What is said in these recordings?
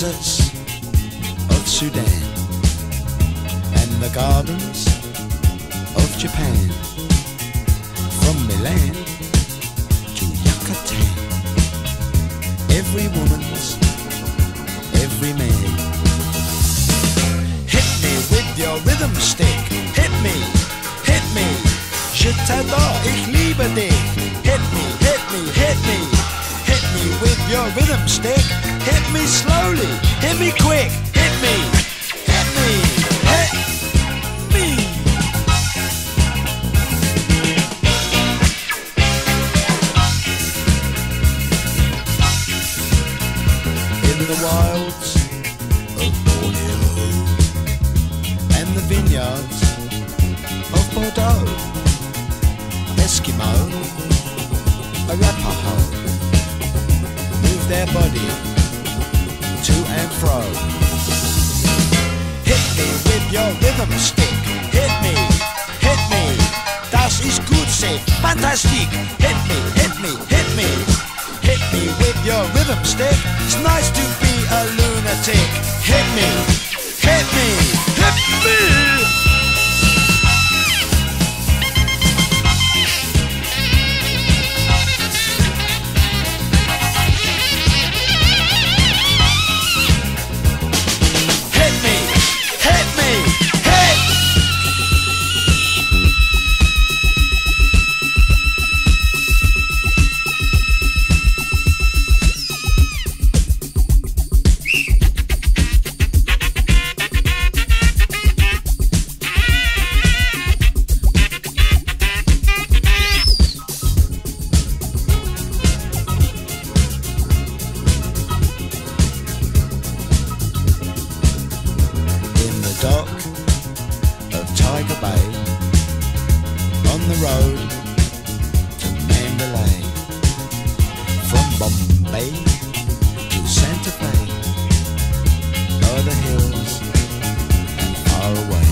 deserts of Sudan and the gardens of Japan, from Milan to Yucatan. Every woman's, every man. Hit me with your rhythm stick. Hit me, hit me. Je t'adore, ich liebe dich. Hit me, hit me, hit me. Hit me with your rhythm stick. Hit me slowly, hit me quick. Hit me, hit me, hit me. In the wilds of Borneo and the vineyards of Bordeaux, Eskimo, Arapaho move their body to and fro. Hit me with your rhythm stick. Hit me, hit me. Das ist gut, say fantastic. Hit me, hit me, hit me. Hit me with your rhythm stick. It's nice to be a lunatic. Hit me, hit me, hit me. Dock of Tiger Bay, on the road to Mandalay, from Bombay to Santa Fe, o'er the hills and far away.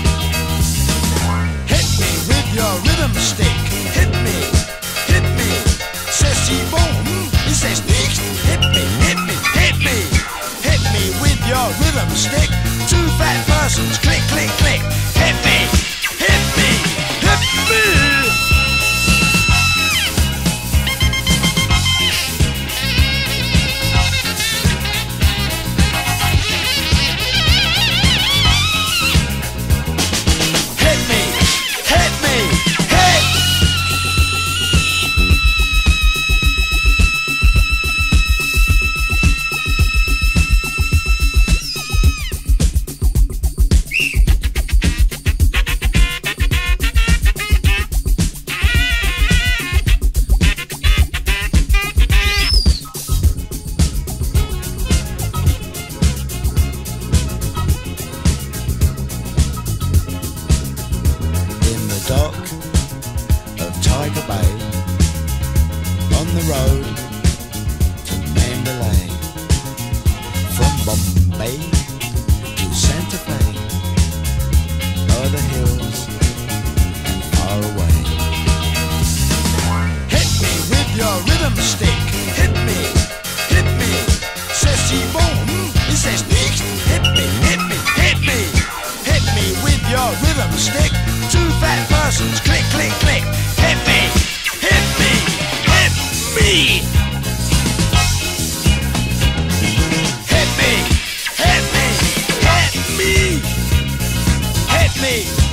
Hit me with your rhythm stick. Hit me, hit me. C'est si bon, c'est nicht. Hit me, hit me, hit me. Hit me with your rhythm stick. Two fat persons, click, click, click. Hit me, hit me, hit me. Dock of Tiger Bay, on the road to Mandalay, from Bombay to Santa Fe, o'er the hills and far away. Hit me with your rhythm stick. Hit me, hit me. C'est si bon, c'est nicht. Hit me, hit me, hit me. Hit me with your rhythm stick. Two fat persons, click, click, click. Hit me, hit me, hit me. Hit me, hit me, hit me. Hit me.